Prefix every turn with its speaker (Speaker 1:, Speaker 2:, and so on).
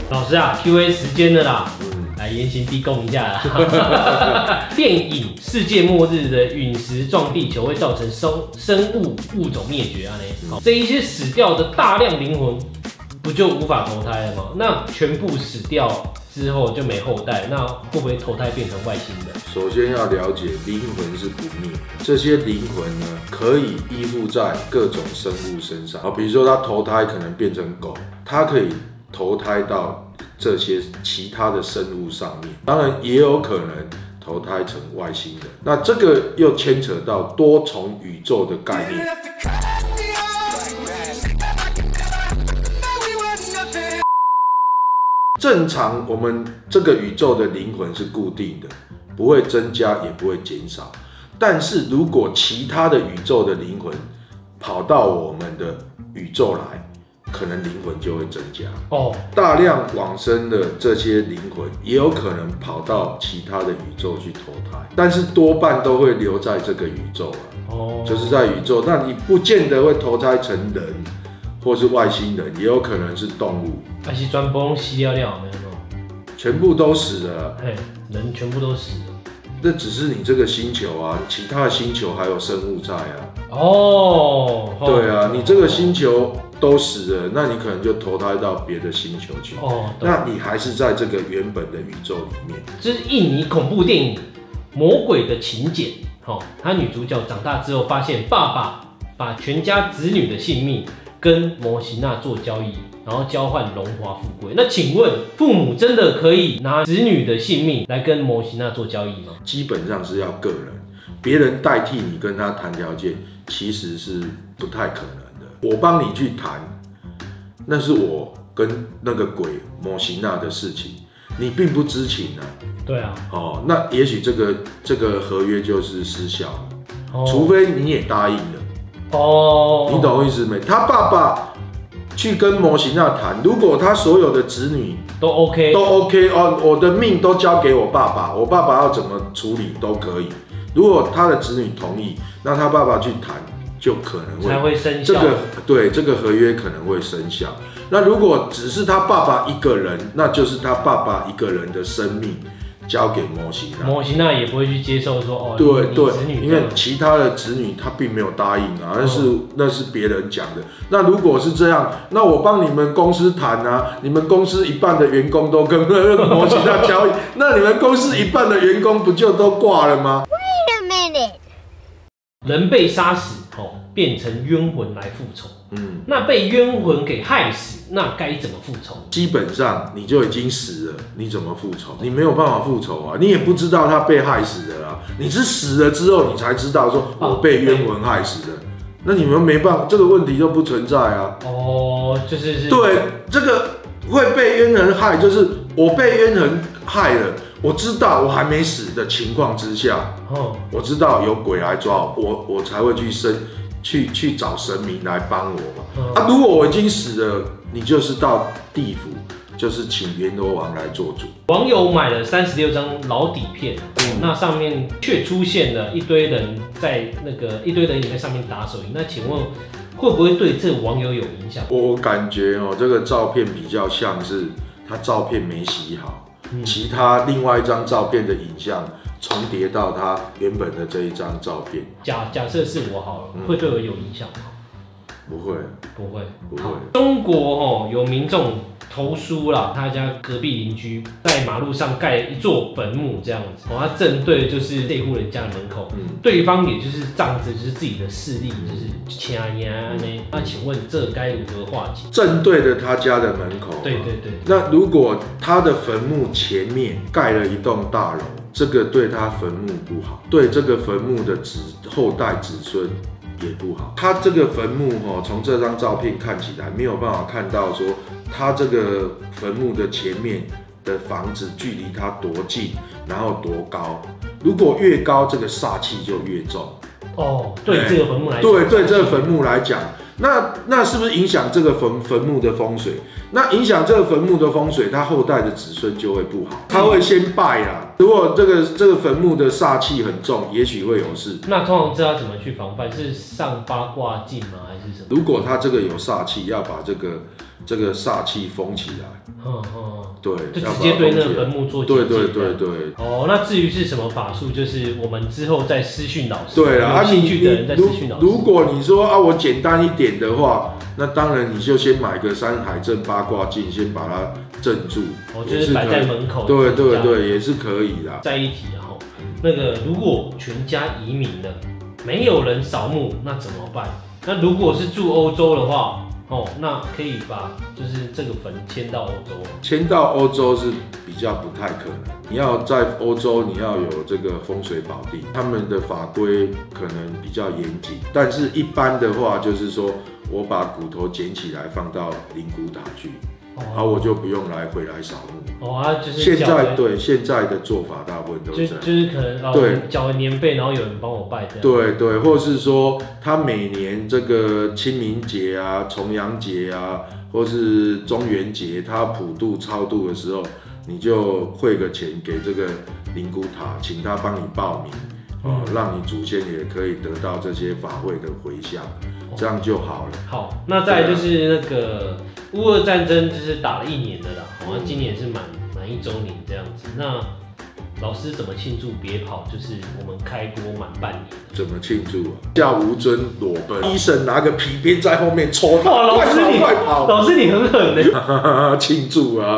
Speaker 1: 老师啊 ，Q&A 时间了啦，来严刑逼供一下啦。电影《世界末日》的陨石撞地球会造成生物物种灭绝啊呢？这一些死掉的大量灵魂，不就无法投胎了吗？那全部死掉之后就没后代，那会不会投胎变成外星人？
Speaker 2: 首先要了解灵魂是不灭，这些灵魂呢可以依附在各种生物身上。比如说它投胎可能变成狗，它可以投胎到这些其他的生物上面，当然也有可能投胎成外星人。那这个又牵扯到多重宇宙的概念。正常我们这个宇宙的灵魂是固定的，不会增加也不会减少。但是如果其他的宇宙的灵魂跑到我们的宇宙来，可能灵魂就会增加。大量往生的这些灵魂也有可能跑到其他的宇宙去投胎，但是多半都会留在这个宇宙就是在宇宙，那你不见得会投胎成人或是外星人，也有可能是动物。
Speaker 1: 还是全部都死了，没有？
Speaker 2: 全部都死了，
Speaker 1: 人全部都死了。
Speaker 2: 这只是你这个星球啊，其他的星球还有生物在啊。对啊，你这个星球都死了，那你可能就投胎到别的星球去。那你还是在这个原本的宇宙里面。
Speaker 1: 这是印尼恐怖电影《魔鬼的请柬》。她女主角长大之后发现，爸爸把全家子女的性命跟摩西娜做交易，然后交换荣华富贵。那请问，父母真的可以拿子女的性命来跟摩西娜做交易吗？
Speaker 2: 基本上是要个人，别人代替你跟他谈条件，其实是不太可能的。我帮你去谈，那是我跟那个鬼摩西娜的事情，你并不知情啊。
Speaker 1: 对啊。
Speaker 2: 那也许这个合约就是失效了，除非你也答应了。你懂我意思没？他爸爸去跟摩西娜谈，如果他所有的子女
Speaker 1: 都 OK
Speaker 2: 我的命都交给我爸爸，我爸爸要怎么处理都可以。如果他的子女同意，那他爸爸去谈，就可能
Speaker 1: 才会生效。
Speaker 2: 这个合约可能会生效。那如果只是他爸爸一个人，那就是他爸爸一个人的生命交给摩西娜，
Speaker 1: 摩西娜也不会去接受说
Speaker 2: 对，
Speaker 1: 因
Speaker 2: 为其他的子女他并没有答应啊，那是别人讲的。那如果是这样，那我帮你们公司谈啊，你们公司一半的员工都跟摩西娜交易，那你们公司一半的员工不就都挂了吗？
Speaker 3: Wait a minute，
Speaker 1: 人被杀死变成冤魂来复仇。那被冤魂给害死，那该怎么复仇？
Speaker 2: 基本上你就已经死了，你怎么复仇？你没有办法复仇啊，你也不知道他被害死的啦，你是死了之后你才知道说我被冤魂害死的，那你们没办法，这个问题就不存在啊。
Speaker 1: 就是
Speaker 2: 对，这个会被冤魂害，就是我被冤魂害了，我知道我还没死的情况之下，我知道有鬼来抓我才会去找神明来帮我嘛。如果我已经死了，你就是到地府，就是请阎罗王来做主。
Speaker 1: 网友买了36张老底片，那上面却出现了一堆人也在上面打手印。那请问会不会对这个网友有影响？
Speaker 2: 我感觉这个照片比较像是他照片没洗好，其他另外一张照片的影像重叠到他原本的这一张照片。
Speaker 1: 假设是我好了，会对我有影响吗？
Speaker 2: 不会。
Speaker 1: 中国有民众投诉啦，他家隔壁邻居在马路上盖一座坟墓这样子，他正对的就是这户人家的门口，对方也就是仗着就是自己的势力，就是掐呀呢。那请问这该如何化解？
Speaker 2: 正对着他家的门口。
Speaker 1: 对。
Speaker 2: 那如果他的坟墓前面盖了一栋大楼，这个对他坟墓不好，对这个坟墓的后代子孙也不好。他这个坟墓从这张照片看起来没有办法看到说他这个坟墓的前面的房子距离他多近，然后多高。如果越高，这个煞气就越重。
Speaker 1: 对这个坟墓来讲，
Speaker 2: 对这个坟墓来讲，那是不是影响这个坟墓的风水？那影响这个坟墓的风水，他后代的子孙就会不好，他会先败啦。如果这个坟墓的煞气很重，也许会有事。
Speaker 1: 那通常知道怎么去防范？是上八卦镜吗？还是什么？
Speaker 2: 如果他这个有煞气，要把这个这个煞气封起来。对，
Speaker 1: 就直接对那个坟墓做结界。
Speaker 2: 对。
Speaker 1: 哦，那至于是什么法术，就是我们之后再私讯老师。
Speaker 2: 对啦，
Speaker 1: 有兴趣的人再私讯老师。
Speaker 2: 如果你说啊，我简单一点的话，那当然你就先买个山海镇八卦镜，先把它镇住。
Speaker 1: 就是摆在门口。
Speaker 2: 对，也是可以啦。
Speaker 1: 再一提啊，那个如果全家移民了，没有人扫墓，那怎么办？那如果是住欧洲的话，那可以把就是这个坟迁到欧洲。
Speaker 2: 迁到欧洲是比较不太可能。你要在欧洲，你要有这个风水宝地，他们的法规可能比较严谨。但是一般的话，就是说我把骨头捡起来放到灵骨塔去。然后我就不用回来扫墓。
Speaker 1: 就是
Speaker 2: 现在的做法大部分都是这样，
Speaker 1: 就是可能缴了年费，然后有人帮我拜这样。
Speaker 2: 对，或是说他每年这个清明节啊、重阳节啊，或是中元节，他普渡超度的时候，你就汇个钱给这个灵骨塔，请他帮你报名，让你祖先也可以得到这些法会的回向，这样就好了。
Speaker 1: 好，那再来就是那个乌俄战争，就是打了1年的啦，好像今年是满1周年这样子。那老师怎么庆祝别跑？就是我们开播满半年。
Speaker 2: 怎么庆祝啊？叫吴尊裸奔，医生拿个皮鞭在后面抽他，
Speaker 1: 快跑！
Speaker 2: 老师你很狠欸，庆祝啊！